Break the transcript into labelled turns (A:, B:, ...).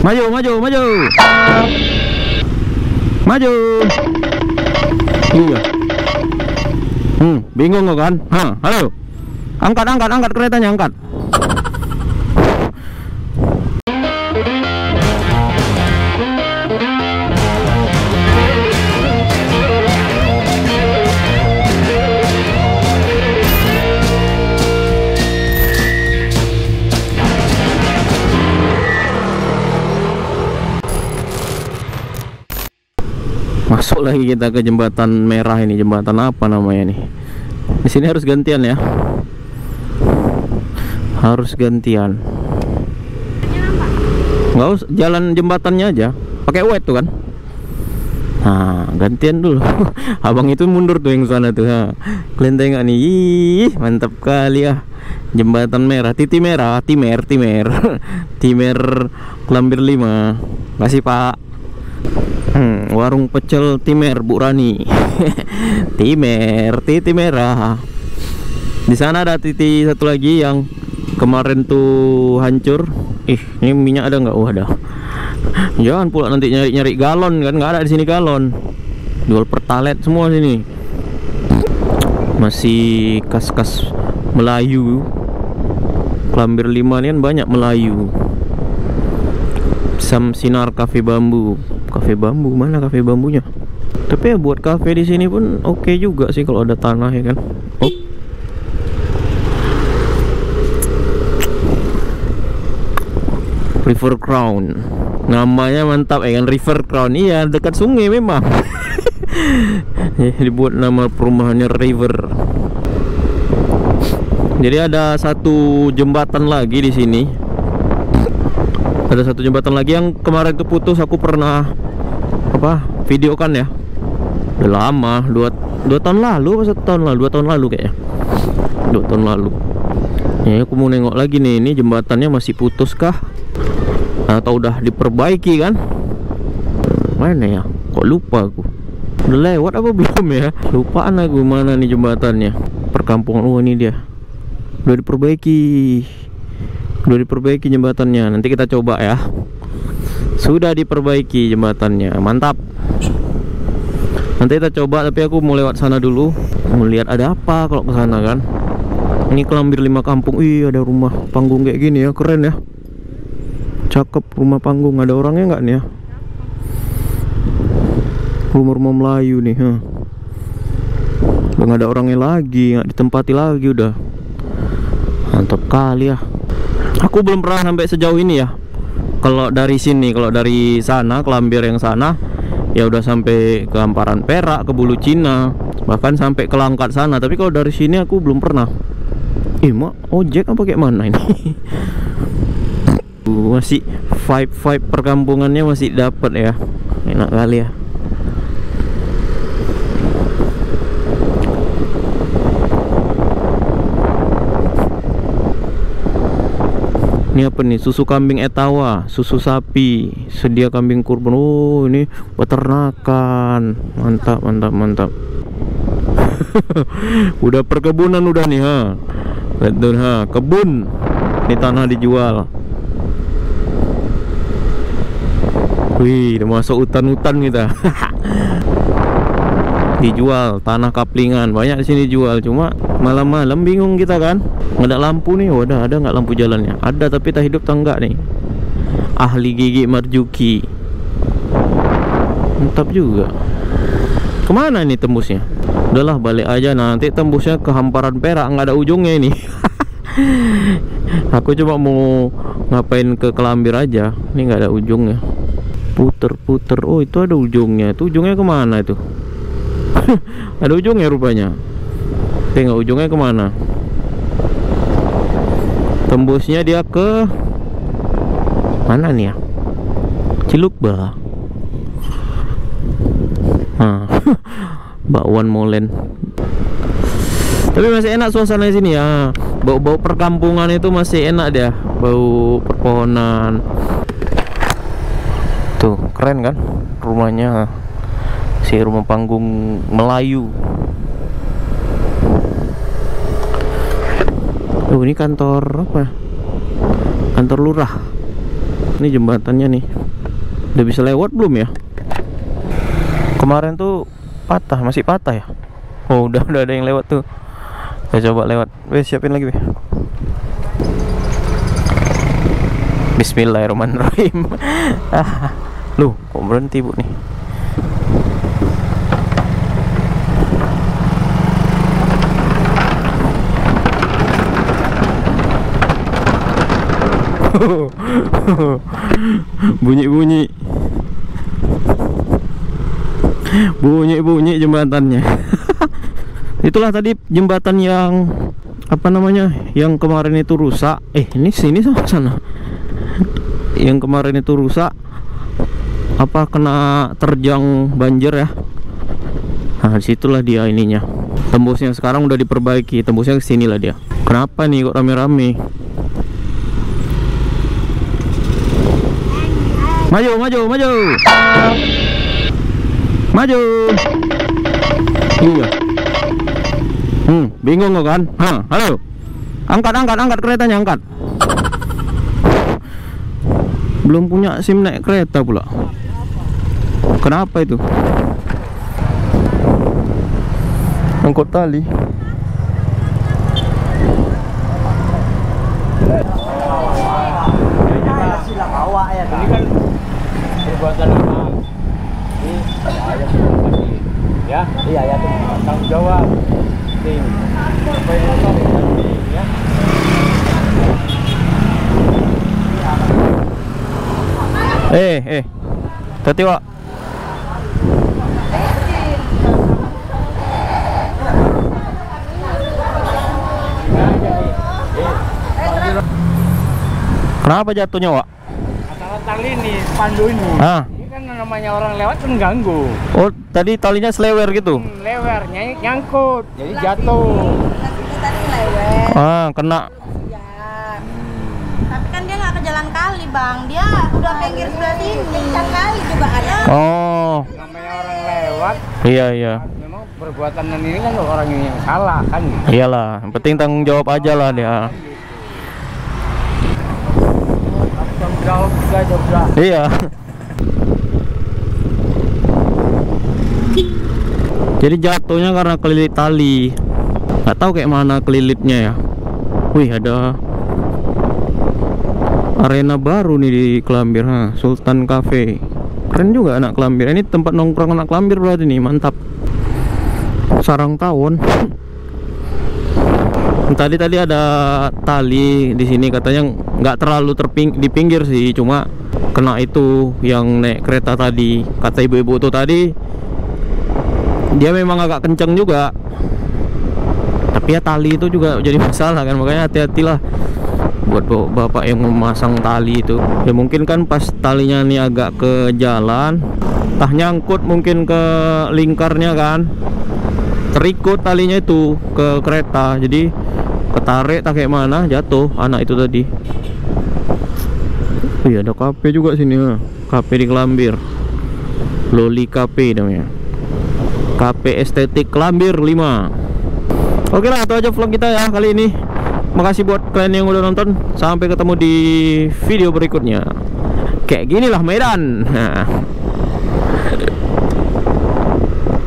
A: Maju, maju, maju. Maju. Iya. Bingung kok kan? Halo. Angkat, angkat, angkat keretanya, angkat. Masuk lagi kita ke jembatan merah ini. Jembatan apa namanya nih? Di sini harus gantian ya. Harus gantian. Nggak usah jalan jembatannya aja. Pakai wet tuh kan. Nah, gantian dulu. Abang itu mundur tuh yang sana tuh. Kalian tengok nih. Ih, mantap kali ya. Jembatan merah, titi merah, timer. Timer Kelambir 5. Kasih Pak. Warung pecel Timer Bu Rani. Timer, titi merah. Di sana ada titi satu lagi yang kemarin tuh hancur. Ini minyak ada nggak? Ada. Jangan pula nanti nyari galon kan, nggak ada di sini galon. Jual pertalite semua sini. Masih kas-kas Melayu. Kelambir 5 ini kan banyak Melayu. Sinar Cafe Bambu. Cafe bambu, mana cafe bambunya? Tapi ya buat cafe di sini pun oke juga sih kalau ada tanah ya kan. River Crown. Namanya mantap ya kan, River Crown. Iya, dekat sungai memang. Dibuat nama perumahannya River. Jadi ada satu jembatan lagi di sini. Ada satu jembatan lagi yang kemarin itu putus. Aku pernah video kan ya. Udah lama, 2 tahun lalu atau 1 tahun lalu, 2 tahun lalu kayaknya. 2 tahun lalu. Ya, aku mau nengok lagi nih, ini jembatannya masih putus kah? Atau udah diperbaiki kan? Mana ya? Kok lupa aku. Udah lewat apa belum ya? Lupaan aku mana nih jembatannya. Perkampungan, ini dia. Udah diperbaiki. Udah diperbaiki jembatannya. Nanti kita coba ya. Sudah diperbaiki jembatannya. Mantap. Nanti kita coba, tapi aku mau lewat sana dulu. Mau lihat ada apa kalau ke sana kan. Ini Kelambir 5 kampung. Ada rumah panggung kayak gini ya, keren ya. Cakep rumah panggung. Ada orangnya nggak nih ya? Rumah-rumah Melayu nih. Udah nggak ada orangnya lagi, nggak ditempati lagi udah. Mantap kali ya. Aku belum pernah sampai sejauh ini ya. Kalau dari sini, kalau dari sana Kelambir yang sana ya udah sampai ke Hamparan Perak, ke Bulu Cina, bahkan sampai ke Langkat sana. Tapi kalau dari sini aku belum pernah. Mak ojek apa kayak mana ini? Masih vibe perkampungannya masih dapat ya. Enak kali ya. Ini apa nih? Susu kambing etawa, susu sapi, sedia kambing kurban. Ini peternakan. Mantap, mantap, mantap. Udah perkebunan udah nih Betul kebun. Ini tanah dijual. Wih, udah masuk hutan-hutan kita. Dijual tanah kaplingan, banyak di sini jual. Cuma malam-malam bingung kita kan, nggak ada lampu nih. Ada nggak lampu jalannya? Ada, tapi tak hidup tak enggak nih. Ahli gigi Marjuki. Mantap juga. Kemana nih tembusnya? Udahlah balik aja, nanti tembusnya ke Hamparan Perak, nggak ada ujungnya ini. Aku cuma mau ngapain ke Kelambir aja. Ini nggak ada ujungnya. Puter-puter. Oh, itu ada ujungnya. Itu ujungnya kemana itu? Ada ujungnya rupanya. Tengok ujungnya kemana. Tembusnya dia ke mana nih ya? Cilukba. Bakwan Molen. Tapi masih enak suasana di sini ya. Bau-bau perkampungan itu masih enak dia. Bau perpohonan. Tuh, keren kan rumahnya. Si rumah panggung Melayu. Ini kantor apa? Kantor lurah. Ini jembatannya nih. Udah bisa lewat belum ya? Kemarin tuh patah, masih patah ya? Oh, udah ada yang lewat tuh. Saya coba lewat. Wes, siapin lagi, weh. Bismillahirrahmanirrahim. Loh, kok berhenti, Bu nih? Bunyi-bunyi. Bunyi-bunyi jembatannya. Itulah tadi jembatan yang apa namanya? Yang kemarin itu rusak. Ini sini sama sana. Yang kemarin itu rusak. Apa kena terjang banjir ya? Nah, disitulah dia ininya. Tembusnya sekarang udah diperbaiki. Tembusnya ke sini lah dia. Kenapa nih kok rame-rame? Maju, maju, maju. Maju. Iya. Bingung kok kan? Halo. Angkat keretanya, angkat. Belum punya SIM naik kereta pula. Kenapa itu? Angkut tali.
B: Ini kan perbuatan orang. Ini ayah ya. Iya ya, tanggung jawab. Tim. Apa yang ya?
A: Tati Wak. Kenapa jatuhnya, Wak?
B: Masalah tali ini, pandu ini. Ini kan namanya orang lewat kan ganggu.
A: Oh, tadi talinya selewer gitu?
B: Lewer, nyangkut, jadi jatuh.
C: Tadi lewer.
A: Kena.
C: Ya. Tapi kan dia nggak ke jalan kali, Bang. Dia udah pinggir sebelah sini. Kencang kali juga ada.
A: Oh.
B: Namanya orang lewat.
A: Iya.
B: Memang perbuatan ini kan orang yang salah kan.
A: Iyalah, yang penting tanggung jawab aja lah dia.
B: Tanggung jawab juga.
A: Iya. Jadi jatuhnya karena kelilit tali. Nggak tahu kayak mana kelilitnya ya. Wih, ada arena baru nih di Kelambir, Sultan Cafe. Keren juga anak Kelambir. Ini tempat nongkrong anak Kelambir berarti nih, mantap. Sarang tawon. Tadi ada tali di sini, katanya nggak terlalu di pinggir sih, cuma kena itu yang naik kereta tadi. Kata ibu-ibu tuh tadi, dia memang agak kenceng juga, tapi ya tali itu juga jadi masalah kan, makanya hati-hatilah buat bapak yang memasang tali itu. Ya mungkin kan pas talinya nih agak ke jalan, entah nyangkut mungkin ke lingkarnya kan, terikut talinya itu ke kereta, jadi ketarik tak kayak mana, jatuh anak itu tadi. Iya, ada kafe juga sini, kafe di Kelambir, Loli Cafe namanya, kafe estetik Kelambir 5. Oke lah, itu aja vlog kita ya kali ini. Makasih buat kalian yang udah nonton. Sampai ketemu di video berikutnya. Kayak gini lah Medan.